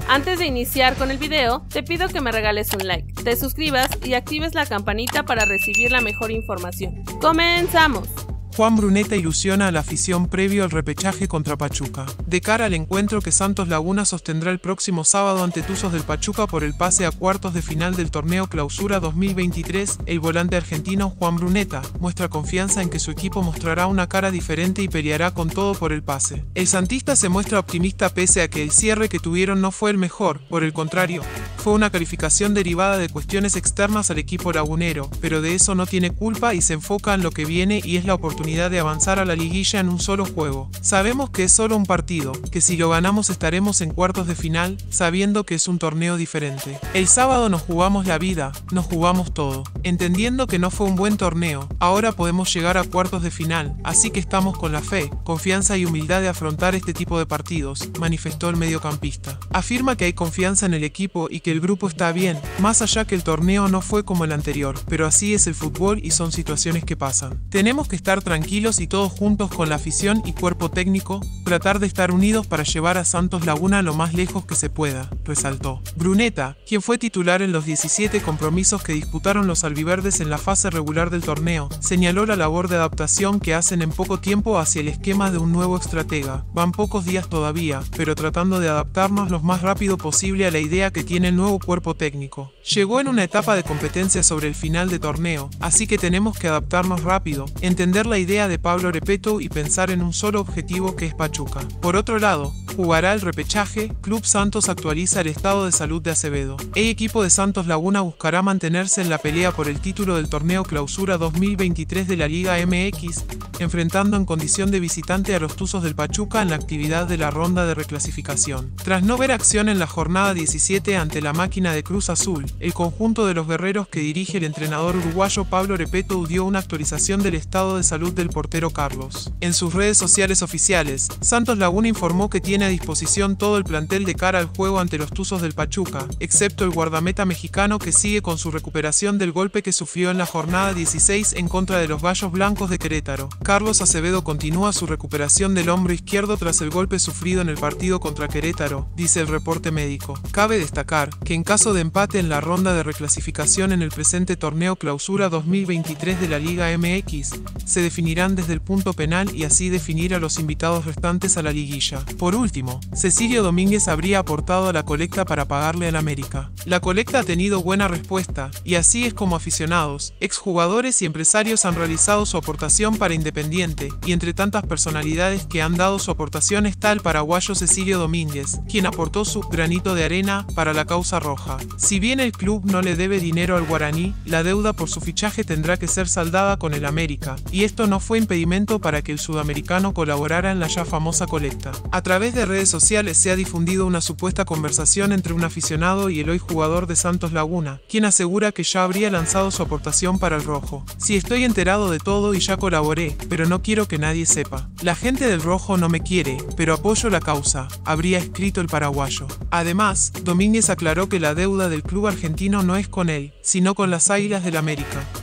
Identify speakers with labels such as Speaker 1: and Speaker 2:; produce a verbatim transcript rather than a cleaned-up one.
Speaker 1: Antes de iniciar con el video, te pido que me regales un like, te suscribas y actives la campanita para recibir la mejor información. ¡Comenzamos!
Speaker 2: Juan Bruneta ilusiona a la afición previo al repechaje contra Pachuca. De cara al encuentro que Santos Laguna sostendrá el próximo sábado ante Tuzos del Pachuca por el pase a cuartos de final del torneo Clausura dos mil veintitrés, el volante argentino Juan Bruneta muestra confianza en que su equipo mostrará una cara diferente y peleará con todo por el pase. El santista se muestra optimista pese a que el cierre que tuvieron no fue el mejor, por el contrario, fue una calificación derivada de cuestiones externas al equipo lagunero, pero de eso no tiene culpa y se enfoca en lo que viene y es la oportunidad de avanzar a la liguilla en un solo juego. Sabemos que es solo un partido, que si lo ganamos estaremos en cuartos de final, sabiendo que es un torneo diferente. El sábado nos jugamos la vida, nos jugamos todo. Entendiendo que no fue un buen torneo, ahora podemos llegar a cuartos de final, así que estamos con la fe, confianza y humildad de afrontar este tipo de partidos, manifestó el mediocampista. Afirma que hay confianza en el equipo y que el grupo está bien, más allá que el torneo no fue como el anterior, pero así es el fútbol y son situaciones que pasan. Tenemos que estar tranquilos y todos juntos con la afición y cuerpo técnico, tratar de estar unidos para llevar a Santos Laguna lo más lejos que se pueda, resaltó. Bruneta, quien fue titular en los diecisiete compromisos que disputaron los albiverdes en la fase regular del torneo, señaló la labor de adaptación que hacen en poco tiempo hacia el esquema de un nuevo estratega. Van pocos días todavía, pero tratando de adaptarnos lo más rápido posible a la idea que tiene el nuevo cuerpo técnico. Llegó en una etapa de competencia sobre el final de torneo, así que tenemos que adaptarnos rápido, entender la idea de Pablo Repeto y pensar en un solo objetivo que es Pachuca. Por otro lado, jugará el repechaje. Club Santos actualiza el estado de salud de Acevedo. El equipo de Santos Laguna buscará mantenerse en la pelea por el título del torneo Clausura dos mil veintitrés de la Liga M X, enfrentando en condición de visitante a los Tuzos del Pachuca en la actividad de la ronda de reclasificación. Tras no ver acción en la jornada diecisiete ante la máquina de Cruz Azul, el conjunto de los guerreros que dirige el entrenador uruguayo Pablo Repeto dio una actualización del estado de salud del portero Carlos. En sus redes sociales oficiales, Santos Laguna informó que tiene a disposición todo el plantel de cara al juego ante los Tuzos del Pachuca, excepto el guardameta mexicano que sigue con su recuperación del golpe que sufrió en la jornada dieciséis en contra de los Gallos Blancos de Querétaro. Carlos Acevedo continúa su recuperación del hombro izquierdo tras el golpe sufrido en el partido contra Querétaro, dice el reporte médico. Cabe destacar que en caso de empate en la ronda de reclasificación en el presente torneo Clausura dos mil veintitrés de la Liga M X, se definirán desde el punto penal y así definir a los invitados restantes a la liguilla. Por último, Cecilio Domínguez habría aportado a la colecta para pagarle al América. La colecta ha tenido buena respuesta, y así es como aficionados, exjugadores y empresarios han realizado su aportación para Independiente, y entre tantas personalidades que han dado su aportación está el paraguayo Cecilio Domínguez, quien aportó su granito de arena para la causa roja. Si bien el club no le debe dinero al guaraní, la deuda por su fichaje tendrá que ser saldada con el América, y esto no fue impedimento para que el sudamericano colaborara en la ya famosa colecta. A través de redes sociales se ha difundido una supuesta conversación entre un aficionado y el hoy jugador de Santos Laguna, quien asegura que ya habría lanzado su aportación para el rojo. Sí, estoy enterado de todo y ya colaboré, pero no quiero que nadie sepa. La gente del rojo no me quiere, pero apoyo la causa, habría escrito el paraguayo. Además, Domínguez aclaró que la deuda del club argentino no es con él, sino con las Águilas del América.